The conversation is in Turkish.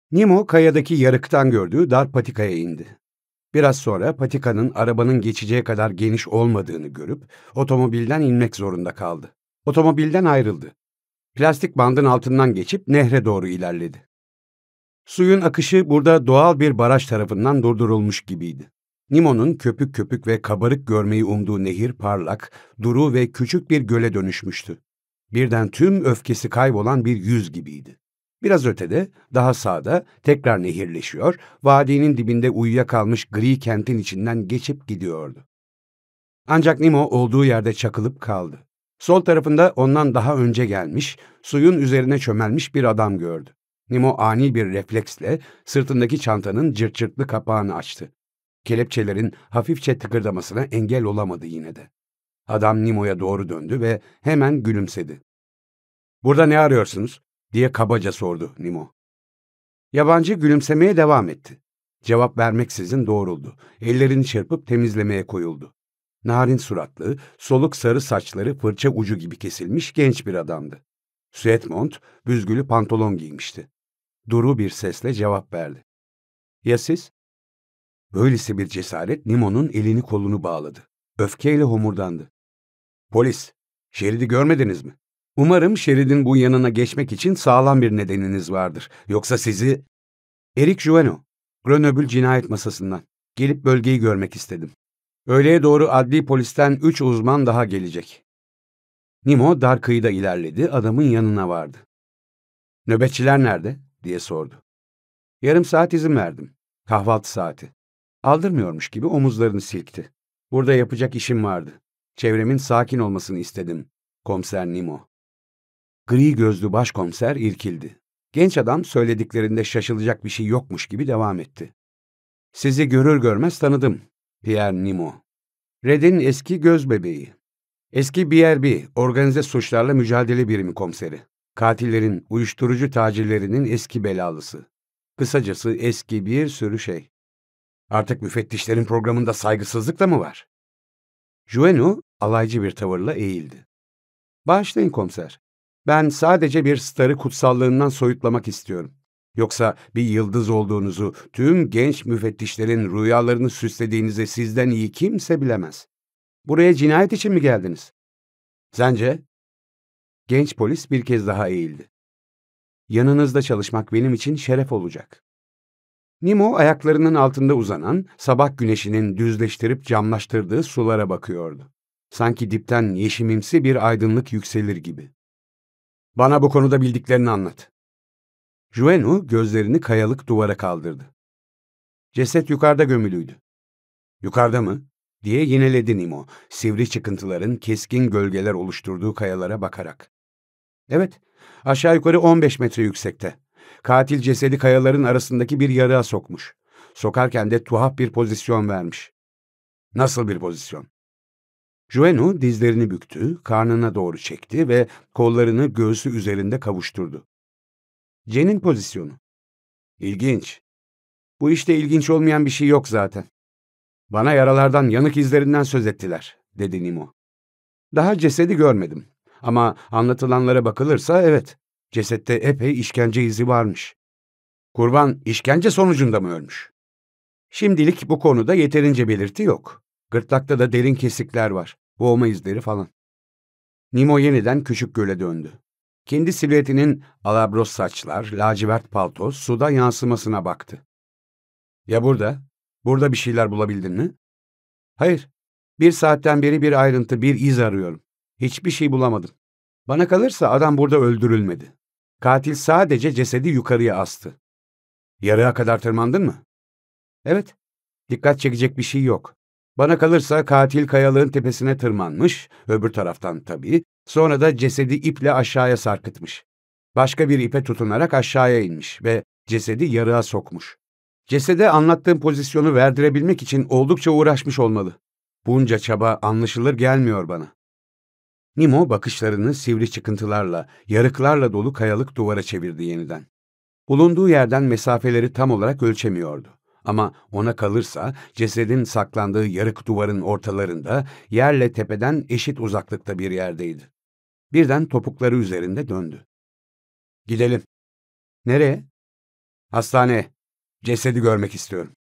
Nemo kayadaki yarıktan gördüğü dar patikaya indi. Biraz sonra patikanın arabanın geçeceği kadar geniş olmadığını görüp otomobilden inmek zorunda kaldı. Otomobilden ayrıldı. Plastik bandın altından geçip nehre doğru ilerledi. Suyun akışı burada doğal bir baraj tarafından durdurulmuş gibiydi. Nemo'nun köpük köpük ve kabarık görmeyi umduğu nehir parlak, duru ve küçük bir göle dönüşmüştü. Birden tüm öfkesi kaybolan bir yüz gibiydi. Biraz ötede, daha sağda tekrar nehirleşiyor, vadinin dibinde uyuyakalmış gri kentin içinden geçip gidiyordu. Ancak Nemo olduğu yerde çakılıp kaldı. Sol tarafında ondan daha önce gelmiş, suyun üzerine çömelmiş bir adam gördü. Nemo ani bir refleksle sırtındaki çantanın cırt cırtlı kapağını açtı. Kelepçelerin hafifçe tıkırdamasına engel olamadı yine de. Adam Nemo'ya doğru döndü ve hemen gülümsedi. "Burada ne arıyorsunuz?" diye kabaca sordu Nemo. Yabancı gülümsemeye devam etti. Cevap vermeksizin doğruldu. Ellerini çırpıp temizlemeye koyuldu. Narin suratlı, soluk sarı saçları fırça ucu gibi kesilmiş genç bir adamdı. Süet mont, büzgülü pantolon giymişti. Duru bir sesle cevap verdi. "Ya siz?" Böylesi bir cesaret Nemo'nun elini kolunu bağladı. Öfkeyle homurdandı. "Polis, şeridi görmediniz mi? Umarım şeridin bu yanına geçmek için sağlam bir nedeniniz vardır. Yoksa sizi..." "Eric Jueno, Grenoble cinayet masasından. Gelip bölgeyi görmek istedim. Öğleye doğru adli polisten 3 uzman daha gelecek." Nemo dar kıyıda ilerledi, adamın yanına vardı. "Nöbetçiler nerede?" diye sordu. "Yarım saat izin verdim. Kahvaltı saati." Aldırmıyormuş gibi omuzlarını silkti. "Burada yapacak işim vardı. Çevremin sakin olmasını istedim, komiser Nemo." Gri gözlü başkomiser irkildi. Genç adam söylediklerinde şaşılacak bir şey yokmuş gibi devam etti. "Sizi görür görmez tanıdım, Pierre Nemo. Red'in eski gözbebeği. Eski BRB, organize suçlarla mücadele birimi komiseri. Katillerin, uyuşturucu tacirlerinin eski belalısı. Kısacası eski bir sürü şey. Artık müfettişlerin programında saygısızlık da mı var?" Jueno alaycı bir tavırla eğildi. "Bağışlayın komiser. Ben sadece bir starı kutsallığından soyutlamak istiyorum. Yoksa bir yıldız olduğunuzu, tüm genç müfettişlerin rüyalarını süslediğinizi sizden iyi kimse bilemez. Buraya cinayet için mi geldiniz?" "Sence?" Genç polis bir kez daha eğildi. "Yanınızda çalışmak benim için şeref olacak." Nemo ayaklarının altında uzanan, sabah güneşinin düzleştirip camlaştırdığı sulara bakıyordu. Sanki dipten yeşimimsi bir aydınlık yükselir gibi. "Bana bu konuda bildiklerini anlat." Jueno gözlerini kayalık duvara kaldırdı. "Ceset yukarıda gömülüydü." "Yukarıda mı?" diye yineledi Nemo, sivri çıkıntıların keskin gölgeler oluşturduğu kayalara bakarak. "Evet, aşağı yukarı 15 metre yüksekte. Katil cesedi kayaların arasındaki bir yarığa sokmuş. Sokarken de tuhaf bir pozisyon vermiş." "Nasıl bir pozisyon?" Jueno dizlerini büktü, karnına doğru çekti ve kollarını göğsü üzerinde kavuşturdu. "Cenin pozisyonu." "İlginç. Bu işte ilginç olmayan bir şey yok zaten." "Bana yaralardan, yanık izlerinden söz ettiler," dedi Nemo. "Daha cesedi görmedim. Ama anlatılanlara bakılırsa evet, cesette epey işkence izi varmış." "Kurban işkence sonucunda mı ölmüş?" "Şimdilik bu konuda yeterince belirti yok. Gırtlakta da derin kesikler var, boğma izleri falan." Nemo yeniden küçük göle döndü. Kendi silüetinin alabros saçlar, lacivert palto, suda yansımasına baktı. "Ya burada? Burada bir şeyler bulabildin mi?" "Hayır. 1 saatten beri bir ayrıntı, bir iz arıyorum. Hiçbir şey bulamadım. Bana kalırsa adam burada öldürülmedi. Katil sadece cesedi yukarıya astı." "Yarığa kadar tırmandın mı?" "Evet. Dikkat çekecek bir şey yok. Bana kalırsa katil kayalığın tepesine tırmanmış, öbür taraftan tabii, sonra da cesedi iple aşağıya sarkıtmış. Başka bir ipe tutunarak aşağıya inmiş ve cesedi yarığa sokmuş. Cesede anlattığım pozisyonu verdirebilmek için oldukça uğraşmış olmalı. Bunca çaba anlaşılır gelmiyor bana." Nemo bakışlarını sivri çıkıntılarla, yarıklarla dolu kayalık duvara çevirdi yeniden. Bulunduğu yerden mesafeleri tam olarak ölçemiyordu. Ama ona kalırsa cesedin saklandığı yarık duvarın ortalarında, yerle tepeden eşit uzaklıkta bir yerdeydi. Birden topukları üzerinde döndü. "Gidelim." "Nereye?" Hastane. Cesedi görmek istiyorum.